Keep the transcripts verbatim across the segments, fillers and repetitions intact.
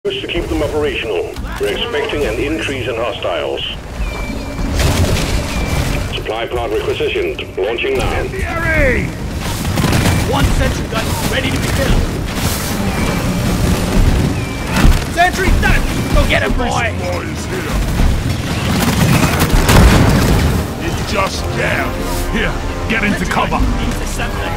To keep them operational, we're expecting an increase in hostiles. Supply pod requisitioned. Launching now. Incendiary! One sentry gun ready to be filled. Sentry's done! Go get him, boy! Boys here. It's just down. Here, get into cover. Into something.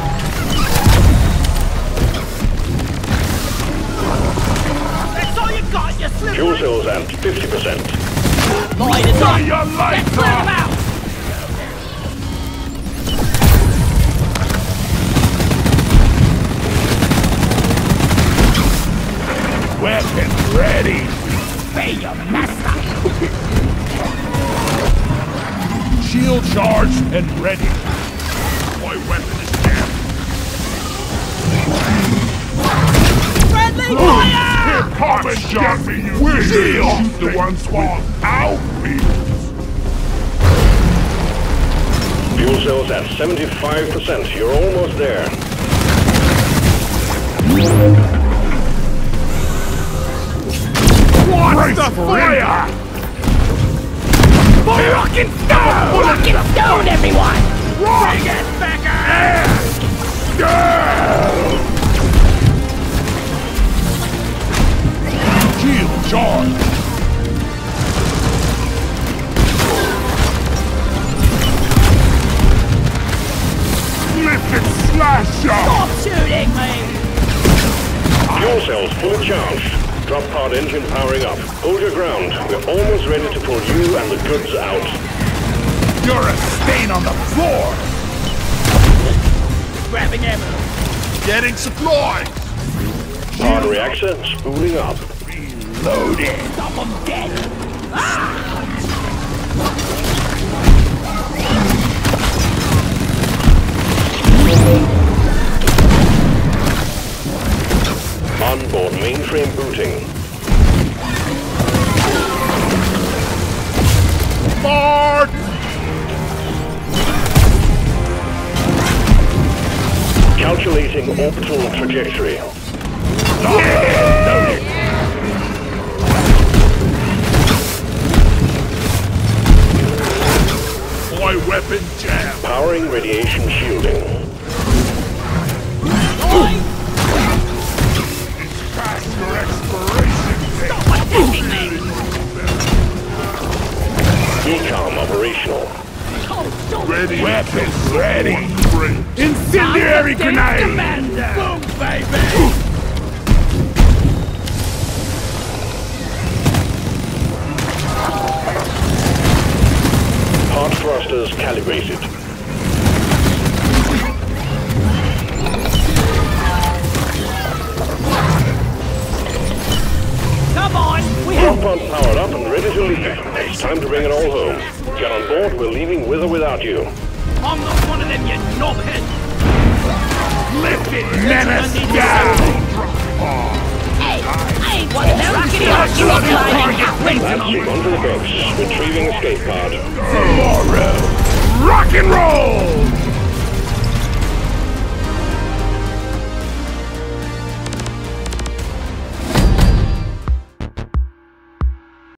That's all you got, you slip. Fuel cells at fifty percent. Lloyd is on! Your light Let's clear them out! Weapon ready! Be your master! Shield charged and ready. My weapon is down. Friendly Here, fire! come and get me, you We're shield! The ones without wheels. Fuel cells at seventy-five percent. You're almost there. What's the fire? Rockin' stone! Rockin' stone, everyone! Rock! Bring it back Shield charge! Lifted slasher! Stop shooting me! Fuel cells fully charged. Drop pod engine powering up. Hold your ground. We're almost ready to pull you and the goods out. You're a stain on the floor! Grabbing ammo. Getting supplies! Pod reactor spooling up. Loaded! Stop them dead! Ah! Onboard mainframe booting. Mark! Calculating orbital trajectory. Loaded! My weapon jam! Powering radiation shielding. It's past your expiration date! Stop attacking me! Decom operational. Ready! Weapon ready! Incendiary grenade! Commander! Boom, baby! Pod thrusters calibrated. Come on! We Drop have... pod powered up and ready to leave. It's time to bring it all home. Get on board, we're leaving with or without you. I'm not one of them, you knobhead! Lifted menace down! Hey, I ain't one of them! Rockety rocky rocky Galactic onto the books. Retrieving escape pod. Tomorrow! Rock and roll!